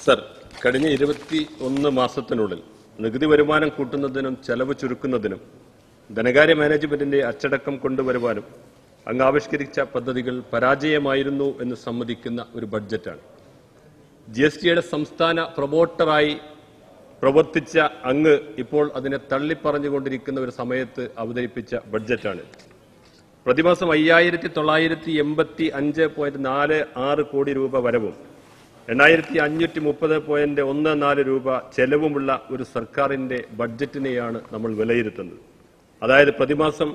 Sir, കഴിഞ്ഞ 21 മാസത്തിനുള്ളിൽ നികുതി വരുമാനം കൂട്ടുന്നതിനും ചെലവ് ചുരുക്കുന്നതിനും ധനകാര്യ മാനേജ്മെന്റിന്റെ അച്ചടക്കം കൊണ്ടുവരുവാനും അങ്ങ് ആവിഷ്കരിച്ച പദ്ധതികൾ പരാജയമായിരുന്നു എന്ന് സമ്മതിക്കുന്ന ഒരു ബഡ്ജറ്റാണ്. GSTയുടെ സംസ്ഥാന പ്രൊമോട്ടറായി പ്രവർത്തിച്ച അങ്ങ് ഇപ്പോൾ അതിനെ തള്ളിപ്പറഞ്ഞുകൊണ്ടിരിക്കുന്ന ഒരു സമയത്ത് അവതരിപ്പിച്ച ബഡ്ജറ്റാണ്. പ്രതിമാസം 5985.46 കോടി രൂപ വരവും 8530.14 രൂപ ചെലവുമുള്ള ഒരു സർക്കാരിന്റെ ബഡ്ജറ്റിനെയാണ് നമ്മൾ വിലയിരുത്തുന്നത്. അതായത് പ്രതിമാസം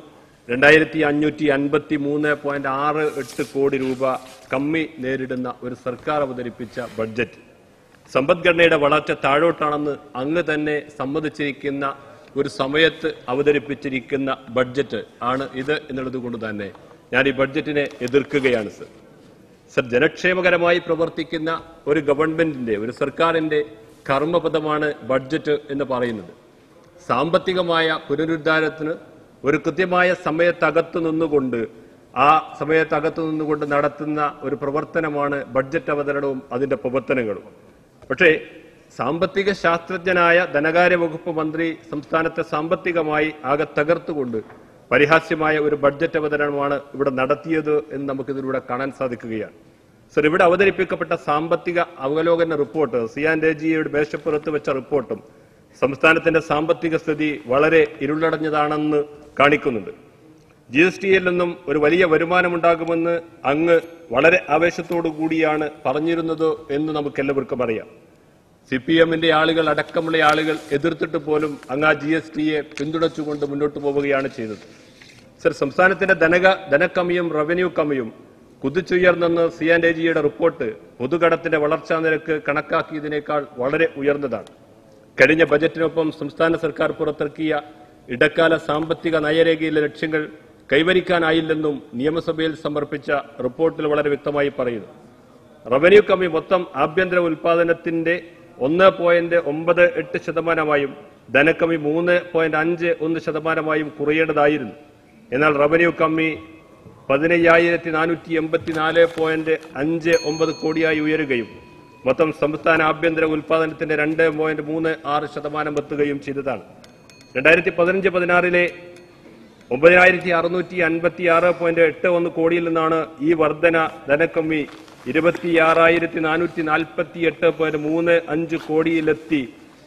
2553.68 കോടി രൂപ കമ്മി നേരിടുന്ന ഒരു സർക്കാർ അവതരിപ്പിച്ച ബഡ്ജറ്റ്. സമ്പദ്ഘടനയുടെ വളർച്ച താഴോട്ടാണെന്ന് അങ്ങ് തന്നെ സമ്മതിച്ചിരിക്കുന്ന ഒരു സമയത്ത് അവതരിപ്പിച്ചിരിക്കുന്ന ബഡ്ജറ്റ് ആണ് ഇത് എന്നുള്ളത് കൊണ്ട് തന്നെ ഞാൻ ഈ ബഡ്ജറ്റിനെ എതിർക്കുകയാണ്. സർ, ജനക്ഷേമകരമായി പ്രവർത്തിക്കുന്ന ഒരു ഗവൺമെന്റിന്റെ, ഒരു സർക്കാരിന്റെ കർമ്മപദമാണ് ബഡ്ജറ്റ് എന്ന് പറയുന്നത്. സാമ്പത്തികമായ പുനരുദ്ധാരത്തിന് ഒരു കൃത്യമായ സമയത്തകത്തു നിന്നുകൊണ്ട് നടത്തുന്ന ഒരു പ്രവർത്തനമാണ് ബഡ്ജറ്റ് അവതരണവും അതിന്റെ പ്രവർത്തനങ്ങളും. പക്ഷേ സാമ്പത്തിക ശാസ്ത്രജ്ഞനായ ധനകാര്യ വകുപ്പ് മന്ത്രി സംസ്ഥാനത്തെ സാമ്പത്തികമായി ആകെ തകർത്തുകൊണ്ട് പരിഹാസ്യമായ ഒരു ബഡ്ജറ്റ് അവതരണമാണ് ഇവിടെ നടത്തിയത് എന്ന് നമുക്കിതിലൂടെ കാണാൻ സാധിക്കുകയാണ്. സർ, ഇവിടെ അവതരിപ്പിക്കപ്പെട്ട സാമ്പത്തിക അവലോകന റിപ്പോർട്ട്, CNDGയുടെ മേശപ്പുറത്ത് വെച്ച റിപ്പോർട്ടും സംസ്ഥാനത്തിന്റെ സാമ്പത്തിക സ്ഥിതി വളരെ ഇരുളടഞ്ഞതാണെന്ന് കാണിക്കുന്നുണ്ട്. GSTയിൽ നിന്നും ഒരു വലിയ വരുമാനമുണ്ടാകുമെന്ന് അങ്ങ് വളരെ ആവേശത്തോടു കൂടിയാണ് പറഞ്ഞിരുന്നത് എന്ന് നമുക്കെല്ലാവർക്കും അറിയാം. CPMന്റെ ആളുകൾ അടക്കമുള്ള ആളുകൾ എതിർത്തിട്ട് പോലും അങ്ങ് ആ GSTയെ പിന്തുണച്ചുകൊണ്ട് മുന്നോട്ട് പോവുകയാണ് ചെയ്തത്. സർ, സംസ്ഥാനത്തിന്റെ ധനക്കമ്മിയും റവന്യൂ കമ്മിയും കുതിച്ചുയർന്നെന്ന് CNDGയുടെ റിപ്പോർട്ട് പൊതുകടത്തിന്റെ വളർച്ചാ നിരക്ക് കണക്കാക്കിയതിനേക്കാൾ വളരെ ഉയർന്നതാണ്. കഴിഞ്ഞ ബജറ്റിനൊപ്പം സംസ്ഥാന സർക്കാർ പുറത്തിറക്കിയ ഇടക്കാല സാമ്പത്തിക നയരേഖയിലെ ലക്ഷ്യങ്ങൾ കൈവരിക്കാനായില്ലെന്നും നിയമസഭയിൽ സമർപ്പിച്ച റിപ്പോർട്ടിൽ വളരെ വ്യക്തമായി പറയുന്നു. റവന്യൂ കമ്മി മൊത്തം ആഭ്യന്തര ഉൽപാദനത്തിന്റെ 1.98%, ധനക്കമ്മി 3.51% കുറയേണ്ടതായിരുന്നു. എന്നാൽ റവന്യൂ കമ്മി 15484.59 കോടിയായി ഉയരുകയും മൊത്തം സംസ്ഥാന ആഭ്യന്തര ഉൽപാദനത്തിന്റെ 2.36% എത്തുകയും ചെയ്തതാണ്. 2015-16 9656.81 കോടിയിൽ നിന്നാണ് ഈ വർധന ധനക്കമ്മി 26448.35 കോടിയിലെത്തി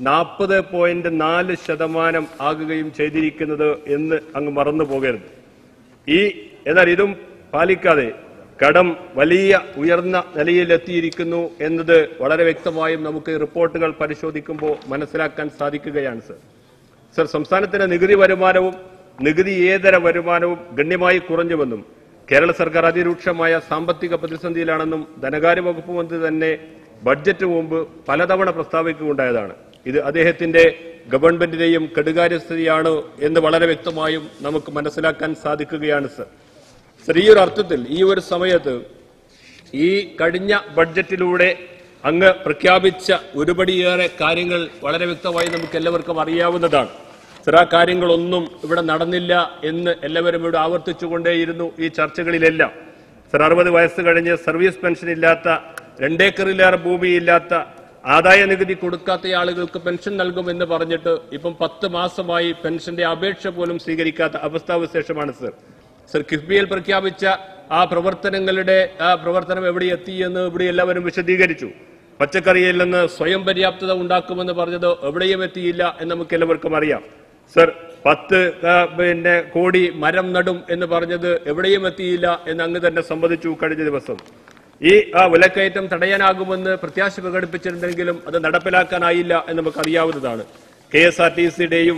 40.4% ആകുകയും ചെയ്തിരിക്കുന്നത് എന്ന് അങ്ങ് മറന്നു പോകരുത്. എന്നാൽ ഇതും പാലിക്കാതെ കടം വലിയ ഉയർന്ന നിലയിലെത്തിയിരിക്കുന്നു എന്നത് വളരെ വ്യക്തമായും നമുക്ക് റിപ്പോർട്ടുകൾ പരിശോധിക്കുമ്പോൾ മനസ്സിലാക്കാൻ സാധിക്കുകയാണ്. സർ, സംസ്ഥാനത്തിന്റെ നികുതി വരുമാനവും നികുതിയേതര വരുമാനവും ഗണ്യമായി കുറഞ്ഞുവെന്നും കേരള സർക്കാർ അതിരൂക്ഷമായ സാമ്പത്തിക പ്രതിസന്ധിയിലാണെന്നും ധനകാര്യ വകുപ്പ് മന്ത്രി തന്നെ ബഡ്ജറ്റ് മുമ്പ് പലതവണ പ്രസ്താവിക്കുകയുണ്ടായതാണ്. ഇത് അദ്ദേഹത്തിന്റെ ഗവൺമെന്റിന്റെയും കെടുകാര്യസ്ഥതയാണ് എന്ന് വളരെ വ്യക്തമായും നമുക്ക് മനസ്സിലാക്കാൻ സാധിക്കുകയാണ്. സർ, ഈ ഒരു അർത്ഥത്തിൽ ഈ ഒരു സമയത്ത് ഈ കഴിഞ്ഞ ബഡ്ജറ്റിലൂടെ അങ്ങ് പ്രഖ്യാപിച്ച ഒരുപടിയേറെ കാര്യങ്ങൾ വളരെ വ്യക്തമായി നമുക്ക് എല്ലാവർക്കും അറിയാവുന്നതാണ്. സർ, ആ കാര്യങ്ങളൊന്നും ഇവിടെ നടന്നില്ല എന്ന് എല്ലാവരും ഇവിടെ ആവർത്തിച്ചുകൊണ്ടേയിരുന്നു ഈ ചർച്ചകളിലെല്ലാം. സർ, 60 വയസ്സ് കഴിഞ്ഞ് സർവീസ് പെൻഷൻ ഇല്ലാത്ത, 2 ഏക്കറിലേറെ ഭൂമിയില്ലാത്ത, ആദായ നികുതി കൊടുക്കാത്ത ആളുകൾക്ക് പെൻഷൻ നൽകുമെന്ന് പറഞ്ഞിട്ട് ഇപ്പം 10 മാസമായി പെൻഷന്റെ അപേക്ഷ പോലും സ്വീകരിക്കാത്ത അവസ്ഥാവിശേഷമാണ്. സർ, കിഫ്ബിയിൽ പ്രഖ്യാപിച്ച ആ പ്രവർത്തനം എവിടെ എത്തിയെന്ന് ഇവിടെ എല്ലാവരും വിശദീകരിച്ചു. പച്ചക്കറിയിൽ നിന്ന് സ്വയം പര്യാപ്തത ഉണ്ടാക്കുമെന്ന് പറഞ്ഞത് എവിടെയും എത്തിയില്ല എന്ന് നമുക്ക് എല്ലാവർക്കും അറിയാം. സർ, 10 കോടി മരം നടും എന്ന് പറഞ്ഞത് എവിടെയും എത്തിയില്ല എന്ന് അങ്ങ് തന്നെ സമ്മതിച്ചു കഴിഞ്ഞ ദിവസം. വിലക്കയറ്റം തടയാനാകുമെന്ന് പ്രത്യാശ പ്രകടിപ്പിച്ചിട്ടുണ്ടെങ്കിലും അത് നടപ്പിലാക്കാനായില്ല എന്ന് നമുക്ക് അറിയാവുന്നതാണ്. KSRTCയുടെയും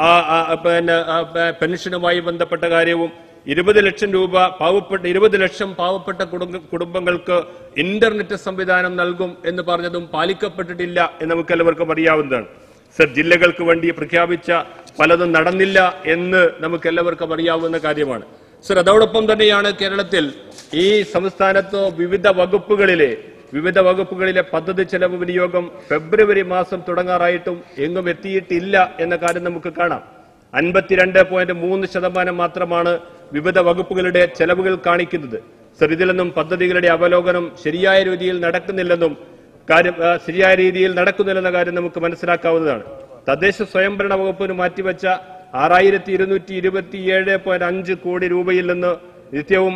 പെൻഷനുമായി ബന്ധപ്പെട്ട കാര്യവും 20 ലക്ഷം രൂപ 20 ലക്ഷം പാവപ്പെട്ട കുടുംബങ്ങൾക്ക് ഇന്റർനെറ്റ് സംവിധാനം നൽകും എന്ന് പറഞ്ഞതും പാലിക്കപ്പെട്ടിട്ടില്ല എന്ന് നമുക്ക് എല്ലാവർക്കും അറിയാവുന്നതാണ്. സർ, ജില്ലകൾക്ക് വേണ്ടി പ്രഖ്യാപിച്ച പലതും നടന്നില്ല എന്ന് നമുക്ക് എല്ലാവർക്കും അറിയാവുന്ന കാര്യമാണ്. സർ, അതോടൊപ്പം തന്നെയാണ് കേരളത്തിൽ ഈ സംസ്ഥാനത്ത് വിവിധ വകുപ്പുകളിലെ പദ്ധതി ചെലവ് വിനിയോഗം ഫെബ്രുവരി മാസം തുടങ്ങാറായിട്ടും എങ്ങും എത്തിയിട്ടില്ല എന്ന കാര്യം നമുക്ക് കാണാം. 52.3% മാത്രമാണ് വിവിധ വകുപ്പുകളുടെ ചെലവുകൾ കാണിക്കുന്നത്. സർ, ഇതിൽ നിന്നും പദ്ധതികളുടെ അവലോകനം ശരിയായ രീതിയിൽ നടക്കുന്നില്ലെന്നും കാര്യം ശരിയായ രീതിയിൽ നടക്കുന്നില്ലെന്ന കാര്യം നമുക്ക് മനസ്സിലാക്കാവുന്നതാണ്. തദ്ദേശ സ്വയംഭരണ വകുപ്പിന് മാറ്റിവെച്ച 6,227.5 കോടി രൂപയിൽ നിന്ന് നിത്യവും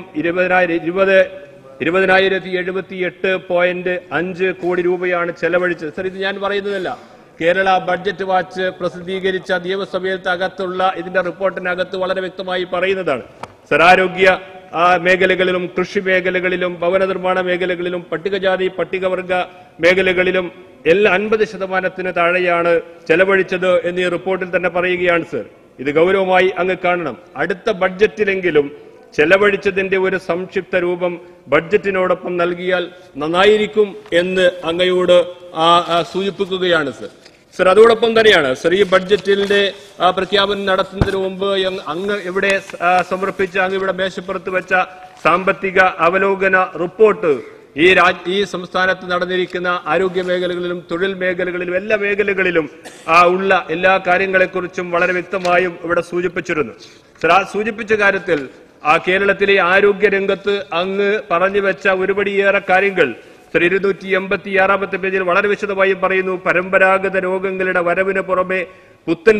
20,078.5 കോടി രൂപയാണ് ചെലവഴിച്ചത്. സർ, ഇത് ഞാൻ പറയുന്നതല്ല. കേരള ബഡ്ജറ്റ് വാച്ച് പ്രസിദ്ധീകരിച്ച നിയമസഭയിൽ അകത്തുള്ള ഇതിന്റെ റിപ്പോർട്ടിനകത്ത് വളരെ വ്യക്തമായി പറയുന്നതാണ്. സർ, ആരോഗ്യ മേഖലകളിലും കൃഷി മേഖലകളിലും ഭവന നിർമ്മാണ മേഖലകളിലും പട്ടികജാതി പട്ടികവർഗ മേഖലകളിലും എല്ലാം 50% താഴെയാണ് ചെലവഴിച്ചത് എന്ന് ഈ റിപ്പോർട്ടിൽ തന്നെ പറയുകയാണ്. സർ, ഇത് ഗൗരവമായി അങ്ങ് കാണണം. അടുത്ത ബഡ്ജറ്റിലെങ്കിലും ചെലവഴിച്ചതിന്റെ ഒരു സംക്ഷിപ്ത രൂപം ബഡ്ജറ്റിനോടൊപ്പം നൽകിയാൽ നന്നായിരിക്കും എന്ന് അങ്ങയോട് സൂചിപ്പിക്കുകയാണ്. സർ, അതോടൊപ്പം തന്നെയാണ് സർ, ഈ ബഡ്ജറ്റിന്റെ പ്രഖ്യാപനം നടത്തുന്നതിന് മുമ്പ് അങ്ങ് ഇവിടെ സമർപ്പിച്ച അങ്ങ് ഇവിടെ മേശപ്പുറത്ത് വെച്ച സാമ്പത്തിക അവലോകന റിപ്പോർട്ട് ഈ സംസ്ഥാനത്ത് നടന്നിരിക്കുന്ന ആരോഗ്യ മേഖലകളിലും തൊഴിൽ മേഖലകളിലും എല്ലാ മേഖലകളിലും ഉള്ള എല്ലാ കാര്യങ്ങളെക്കുറിച്ചും വളരെ വ്യക്തമായും ഇവിടെ സൂചിപ്പിച്ചിരുന്നു. സർ, ആ സൂചിപ്പിച്ച കാര്യത്തിൽ കേരളത്തിലെ ആരോഗ്യ രംഗത്ത് അങ്ങ് പറഞ്ഞു വെച്ച ഒരുപടിയേറെ കാര്യങ്ങൾ 286 പേജിൽ വളരെ വിശദമായും പറയുന്നു. പരമ്പരാഗത രോഗങ്ങളുടെ വരവിന് പുറമെ പുത്തൻ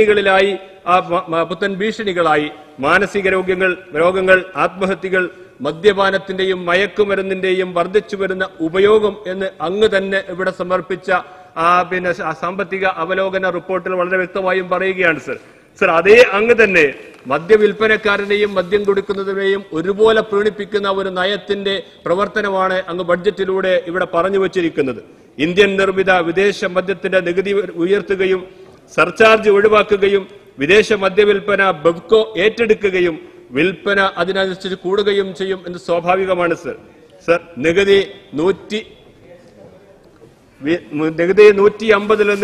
ഭീഷണികളായി മാനസിക രോഗങ്ങൾ, ആത്മഹത്യകൾ, മദ്യപാനത്തിന്റെയും മയക്കുമരുന്നിന്റെയും വർദ്ധിച്ചു വരുന്ന ഉപയോഗം എന്ന് അങ്ങ് തന്നെ ഇവിടെ സമർപ്പിച്ച സാമ്പത്തിക അവലോകന റിപ്പോർട്ടിൽ വളരെ വ്യക്തമായും പറയുകയാണ്. സർ, അതേ അങ്ങ് തന്നെ മദ്യവിൽപ്പനക്കാരനെയും മദ്യം കൊടുക്കുന്നതിനെയും ഒരുപോലെ പ്രീണിപ്പിക്കുന്ന ഒരു നയത്തിന്റെ പ്രവർത്തനമാണ് അങ്ങ് ബഡ്ജറ്റിലൂടെ ഇവിടെ പറഞ്ഞു വച്ചിരിക്കുന്നത്. ഇന്ത്യൻ നിർമ്മിത വിദേശ മദ്യത്തിന്റെ നികുതി ഉയർത്തുകയും സർചാർജ് ഒഴിവാക്കുകയും വിദേശ മദ്യവിൽപ്പന ബെവ്കോ ഏറ്റെടുക്കുകയും വിൽപ്പന അതിനനുസരിച്ച് കൂടുകയും ചെയ്യും എന്ന് സ്വാഭാവികമാണ്. സർ, നികുതി 150 നിന്ന്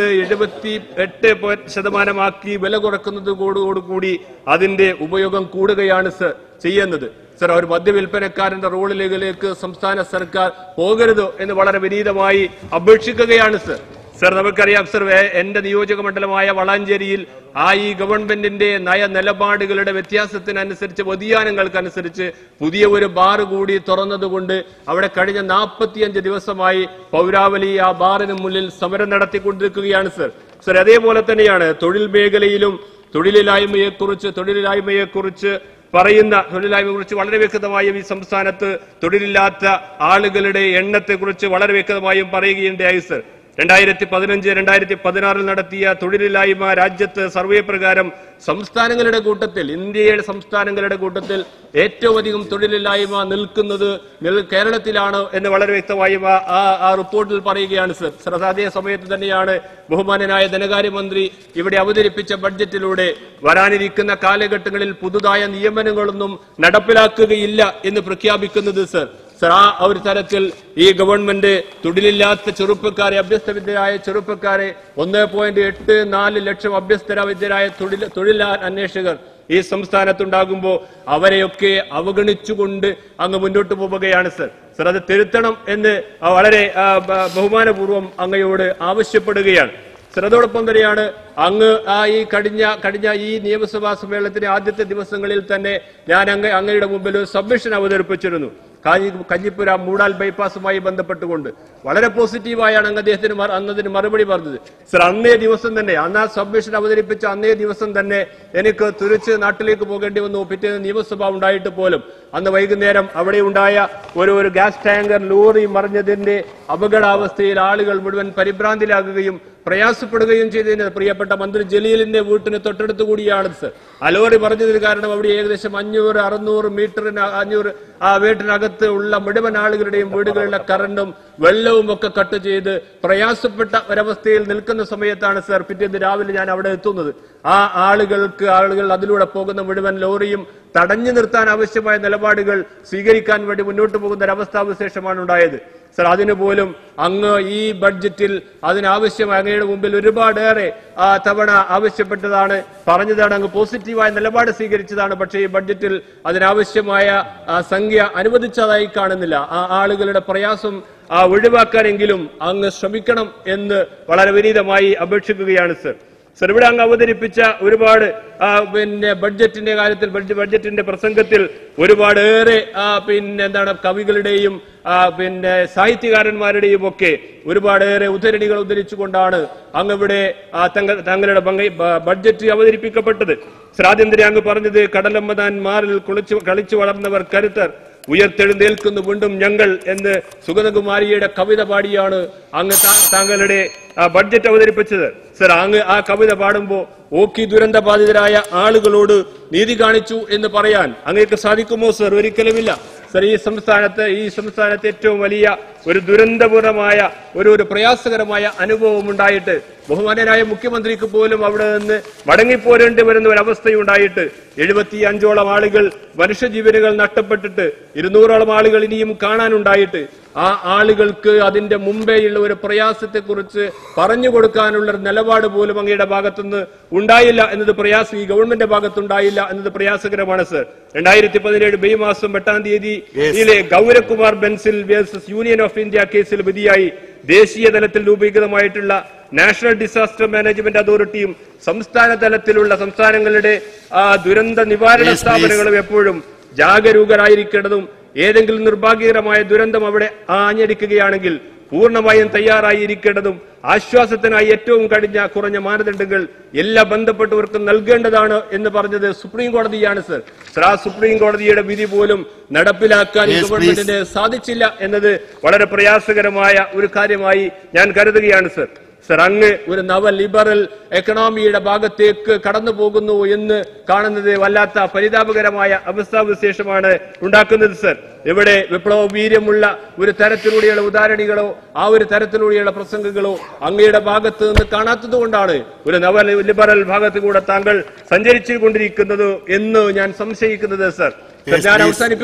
78% വില കുറയ്ക്കുന്നതോടുകൂടി അതിന്റെ ഉപയോഗം കൂടുകയാണ് ചെയ്യുന്നത്. സർ, ഒരു മദ്യവിൽപ്പനക്കാരന്റെ റോളിലേക്ക് സംസ്ഥാന സർക്കാർ പോകരുത് എന്ന് വളരെ വിനീതമായി അപേക്ഷിക്കുകയാണ്. സർ, നമുക്കറിയാം സർ, എന്റെ നിയോജക മണ്ഡലമായ വളാഞ്ചേരിയിൽ ഈ ഗവൺമെന്റിന്റെ നയ നിലപാടുകളുടെ വ്യത്യാസത്തിനനുസരിച്ച് വ്യതിയാനങ്ങൾക്കനുസരിച്ച് പുതിയ ഒരു ബാർ കൂടി തുറന്നതുകൊണ്ട് അവിടെ കഴിഞ്ഞ 45 ദിവസമായി പൗരാവലി ആ ബാറിന് മുന്നിൽ സമരം നടത്തിക്കൊണ്ടിരിക്കുകയാണ്. സർ, അതേപോലെ തന്നെയാണ് തൊഴിൽ മേഖലയിലും തൊഴിലില്ലായ്മയെക്കുറിച്ച് വളരെ വ്യക്തമായും ഈ സംസ്ഥാനത്ത് തൊഴിലില്ലാത്ത ആളുകളുടെ എണ്ണത്തെക്കുറിച്ച് വളരെ വ്യക്തമായും പറയുകയുണ്ടായി. സർ, 2015-2016 നടത്തിയ തൊഴിലില്ലായ്മ രാജ്യത്ത് സർവേ പ്രകാരം ഇന്ത്യയുടെ സംസ്ഥാനങ്ങളുടെ കൂട്ടത്തിൽ ഏറ്റവും അധികം തൊഴിലില്ലായ്മ നിൽക്കുന്നത് കേരളത്തിലാണ് എന്ന് വളരെ വ്യക്തമായും ആ റിപ്പോർട്ടിൽ പറയുകയാണ്. സർ, അതേ സമയത്ത് തന്നെയാണ് ബഹുമാനനായ ധനകാര്യമന്ത്രി ഇവിടെ അവതരിപ്പിച്ച ബഡ്ജറ്റിലൂടെ വരാനിരിക്കുന്ന കാലഘട്ടങ്ങളിൽ പുതുതായ നിയമനങ്ങളൊന്നും നടപ്പിലാക്കുകയില്ല എന്ന് പ്രഖ്യാപിക്കുന്നത്. സർ, ആ ഒരു തരത്തിൽ ഈ ഗവൺമെന്റ് തൊഴിലില്ലാത്ത അഭ്യസ്തവിദ്യരായ ചെറുപ്പക്കാരെ 1.84 ലക്ഷം അഭ്യസ്തവിദ്യരായ തൊഴിൽ അന്വേഷകർ ഈ സംസ്ഥാനത്തുണ്ടാകുമ്പോൾ അവരെയൊക്കെ അവഗണിച്ചുകൊണ്ട് അങ്ങ് മുന്നോട്ട് പോവുകയാണ്. സർ, അത് തിരുത്തണം എന്ന് വളരെ ബഹുമാനപൂർവ്വം അങ്ങയോട് ആവശ്യപ്പെടുകയാണ്. സർ, അതോടൊപ്പം തന്നെയാണ് അങ്ങ് ഈ കഴിഞ്ഞ ഈ നിയമസഭാ സമ്മേളനത്തിന്റെ ആദ്യത്തെ ദിവസങ്ങളിൽ തന്നെ ഞാൻ അങ്ങയുടെ മുമ്പിൽ ഒരു സബ്മിഷൻ അവതരിപ്പിച്ചിരുന്നു. കഞ്ഞിപ്പുര മൂടാൽ ബൈപ്പാസുമായി ബന്ധപ്പെട്ടുകൊണ്ട് വളരെ പോസിറ്റീവായാണ് അങ്ങ് അന്നതിന് മറുപടി പറഞ്ഞത്. സർ, അന്നേ ദിവസം തന്നെ ആ സബ്മിഷൻ അവതരിപ്പിച്ച അന്നേ ദിവസം തന്നെ എനിക്ക് തിരിച്ച് നാട്ടിലേക്ക് പോകേണ്ടി വന്നു. പിറ്റേന്ന് നിയമസഭ ഉണ്ടായിട്ട് പോലും അന്ന് വൈകുന്നേരം അവിടെ ഉണ്ടായ ഒരു ഗ്യാസ് ടാങ്കർ ലോറി മറിഞ്ഞതിന്റെ അപകടാവസ്ഥയിൽ ആളുകൾ മുഴുവൻ പരിഭ്രാന്തിലാകുകയും പ്രയാസപ്പെടുകയും ചെയ്തതിന് പ്രിയപ്പെട്ട മന്ത്രി ജലീലിന്റെ വീട്ടിന് തൊട്ടടുത്ത് കൂടിയാണ്. സർ, ആ ലോറി മറിഞ്ഞതിന് കാരണം അവിടെ ഏകദേശം 500-600 വീട്ടിനകത്ത് ഉള്ള മുഴുവൻ ആളുകളുടെയും വീടുകളിലെ കറണ്ടും വെള്ളവും ഒക്കെ കട്ട് ചെയ്ത് പ്രയാസപ്പെട്ട ഒരവസ്ഥയിൽ നിൽക്കുന്ന സമയത്താണ് സർ പിറ്റേന്ന് രാവിലെ ഞാൻ അവിടെ എത്തുന്നത്. ആ ആളുകൾ അതിലൂടെ പോകുന്ന മുഴുവൻ ലോറിയും തടഞ്ഞു നിർത്താൻ ആവശ്യമായ നിലപാടുകൾ സ്വീകരിക്കാൻ വേണ്ടി മുന്നോട്ട് പോകുന്ന ഒരവസ്ഥാവിശേഷമാണ് ഉണ്ടായത്. സർ, അതിനു പോലും അങ്ങ് ഈ ബഡ്ജറ്റിൽ അതിനാവശ്യമായ അങ്ങയുടെ മുമ്പിൽ ഒരുപാടേറെ തവണ ആവശ്യപ്പെട്ടതാണ്, പറഞ്ഞതാണ്, അങ്ങ് പോസിറ്റീവായ നിലപാട് സ്വീകരിച്ചതാണ്. പക്ഷേ ഈ ബഡ്ജറ്റിൽ അതിനാവശ്യമായ സംഖ്യ അനുവദിച്ചതായി കാണുന്നില്ല. ആ ആളുകളുടെ പ്രയാസം ഒഴിവാക്കാനെങ്കിലും അങ്ങ് ശ്രമിക്കണം എന്ന് വളരെ വിനീതമായി അപേക്ഷിക്കുകയാണ്. സർ, സർ, ഇവിടെ അങ്ങ് അവതരിപ്പിച്ച ഒരുപാട് പിന്നെ ബഡ്ജറ്റിന്റെ കാര്യത്തിൽ ബഡ്ജറ്റിന്റെ പ്രസംഗത്തിൽ ഒരുപാടേറെ എന്താണ് കവികളുടെയും പിന്നെ സാഹിത്യകാരന്മാരുടെയും ഒക്കെ ഒരുപാടേറെ ഉദ്ധരണികൾ ഉദ്ധരിച്ചുകൊണ്ടാണ് അങ്ങ് ഇവിടെ തങ്ങളുടെ ബഡ്ജറ്റ് അവതരിപ്പിക്കപ്പെട്ടത്. സർ, ആദ്യം തന്നെ അങ്ങ് പറഞ്ഞത് കടലമ്മതാൻ മാറിൽ കളിച്ചു വളർന്നവർ കരുത്തർ ഉയർത്തെഴുന്നേൽക്കുന്നു വീണ്ടും ഞങ്ങൾ എന്ന് സുഗതകുമാരിയുടെ കവിത പാടിയാണ് അങ്ങ് താങ്കളുടെ ബഡ്ജറ്റ് അവതരിപ്പിച്ചത്. സർ, അങ്ങ് ആ കവിത പാടുമ്പോ ഓക്കി ദുരന്ത ബാധിതരായ ആളുകളോട് നീതി കാണിച്ചു എന്ന് പറയാൻ അങ്ങേക്ക് സാധിക്കുമോ സർ? ഒരിക്കലുമില്ല സർ. ഈ സംസ്ഥാനത്ത് ഏറ്റവും വലിയ ഒരു ദുരന്തപൂർണമായ ഒരു പ്രയാസകരമായ അനുഭവം ഉണ്ടായിട്ട് ബഹുമാനനായ മുഖ്യമന്ത്രിക്ക് പോലും അവിടെ നിന്ന് മടങ്ങിപ്പോരേണ്ടി വരുന്ന ഒരവസ്ഥയുണ്ടായിട്ട് 75ഓളം ആളുകൾ മനുഷ്യജീവനുകൾ നഷ്ടപ്പെട്ടിട്ട് 200ഓളം ആളുകൾ ഇനിയും കാണാനുണ്ടായിട്ട് ആ ആളുകൾക്ക് അതിന്റെ മുമ്പേയുള്ള ഒരു പ്രയാസത്തെക്കുറിച്ച് പറഞ്ഞു കൊടുക്കാനുള്ള ഒരു നിലപാട് പോലും അങ്ങയുടെ ഭാഗത്തുനിന്ന് ഉണ്ടായില്ല എന്നത് ഈ ഗവൺമെന്റിന്റെ ഭാഗത്തുണ്ടായില്ല എന്നത് പ്രയാസകരമാണ് സർ. 2017 മെയ് മാസം 8-ാം തീയതിയിലെ Gaurav Kumar Bansal versus union of India കേസിൽ വിധിയായി ദേശീയ തലത്തിൽ രൂപീകൃതമായിട്ടുള്ള നാഷണൽ ഡിസാസ്റ്റർ മാനേജ്മെന്റ് അതോറിറ്റിയും സംസ്ഥാന തലത്തിലുള്ള സംസ്ഥാനങ്ങളുടെ ദുരന്ത നിവാരണ സ്ഥാപനങ്ങളും എപ്പോഴും ജാഗരൂകരായിരിക്കേണ്ടതും ഏതെങ്കിലും നിർഭാഗ്യകരമായ ദുരന്തം അവിടെ ആഞ്ഞടിക്കുകയാണെങ്കിൽ പൂർണ്ണമായും തയ്യാറായിരിക്കേണ്ടതും ആശ്വാസത്തിനായി ഏറ്റവും കുറഞ്ഞ മാനദണ്ഡങ്ങൾ എല്ലാ ബന്ധപ്പെട്ടവർക്കും നൽകേണ്ടതാണ് എന്ന് പറഞ്ഞത് സുപ്രീം കോടതിയാണ് സർ. ആ സുപ്രീം കോടതിയുടെ വിധി പോലും നടപ്പിലാക്കാൻ ഗവൺമെന്റിന് സാധിച്ചില്ല എന്നത് വളരെ പ്രയാസകരമായ ഒരു കാര്യമായി ഞാൻ കരുതുകയാണ് സർ. സർ, അങ്ങ് ഒരു നവ ലിബറൽ എക്കണോമിയുടെ ഭാഗത്തേക്ക് കടന്നു പോകുന്നു എന്ന് കാണുന്നത് വല്ലാത്ത പരിതാപകരമായ അവസ്ഥാവിശേഷമാണ് ഉണ്ടാക്കുന്നത് സർ. ഇവിടെ വിപ്ലവ വീര്യമുള്ള ഒരു തരത്തിലൂടെയുള്ള ഉദാഹരണികളോ ഒരു തരത്തിലൂടെയുള്ള പ്രസംഗങ്ങളോ അങ്ങയുടെ ഭാഗത്ത് നിന്ന് കാണാത്തത് കൊണ്ടാണ് ഒരു നവ ലിബറൽ ഭാഗത്ത് കൂടെ താങ്കൾ സഞ്ചരിച്ചു കൊണ്ടിരിക്കുന്നത് എന്ന് ഞാൻ സംശയിക്കുന്നത് സർ. ഞാൻ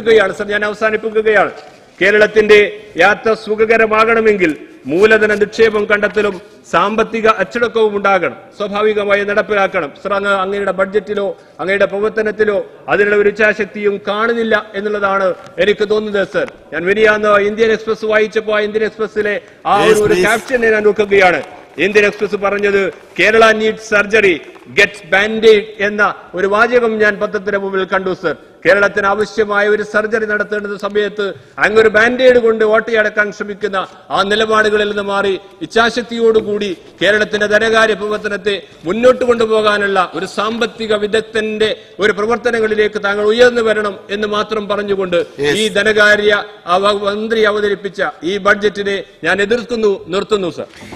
അവസാനിപ്പിക്കുകയാണ്. കേരളത്തിന്റെ യാത്ര സുഖകരമാകണമെങ്കിൽ മൂലധന നിക്ഷേപം കണ്ടെത്തലും സാമ്പത്തിക അച്ചടക്കവും ഉണ്ടാകണം, സ്വാഭാവികമായി നടപ്പിലാക്കണം. സർ, അങ്ങയുടെ ബഡ്ജറ്റിലോ അങ്ങയുടെ പ്രവർത്തനത്തിലോ അതിനുള്ള ഒരു ഇച്ഛാശക്തിയും കാണുന്നില്ല എന്നുള്ളതാണ് എനിക്ക് തോന്നുന്നത് സർ. ഞാൻ മിനിയാന്ന് ഇന്ത്യൻ എക്സ്പ്രസ് വായിച്ചപ്പോ ഇന്ത്യൻ എക്സ്പ്രസിലെ ഒരു ക്യാപ്ഷനെ ഞാൻ നോക്കുകയാണ്. ഇന്ത്യൻ എക്സ്പ്രസ് പറഞ്ഞത് Kerala needs surgery gets bandaged എന്ന ഒരു വാചകം ഞാൻ പത്രത്തിന് മുമ്പിൽ കണ്ടു സർ. കേരളത്തിന് ആവശ്യമായ ഒരു സർജറി നടത്തേണ്ട സമയത്ത് അങ്ങൊരു ബാൻഡേഡ് കൊണ്ട് ഓട്ടയടക്കാൻ ശ്രമിക്കുന്ന ആ നിലപാടുകളിൽ നിന്ന് മാറി ഇച്ഛാശക്തിയോടുകൂടി കേരളത്തിന്റെ ധനകാര്യ പ്രവർത്തനത്തെ മുന്നോട്ട് കൊണ്ടുപോകാനുള്ള ഒരു സാമ്പത്തിക വിദഗ്ധന്റെ ഒരു പ്രവർത്തനങ്ങളിലേക്ക് താങ്കൾ ഉയർന്നു വരണം എന്ന് മാത്രം പറഞ്ഞുകൊണ്ട് ഈ ധനകാര്യ മന്ത്രി അവതരിപ്പിച്ച ഈ ബഡ്ജറ്റിനെ ഞാൻ നിർത്തുന്നു സർ.